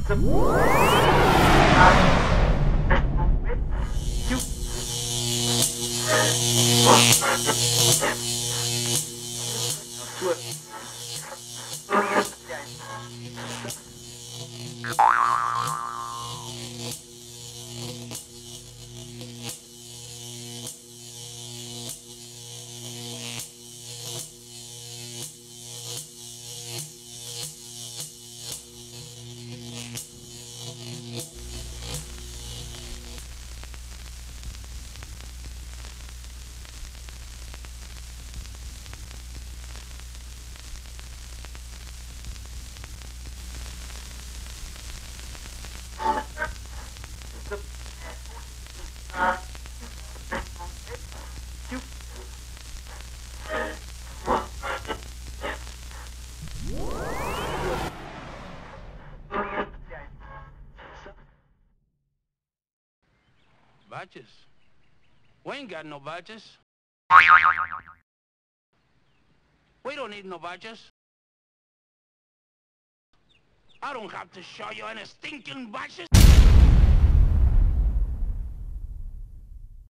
Badges? We ain't got no badges. We don't need no badges. I don't have to show you any stinking badges.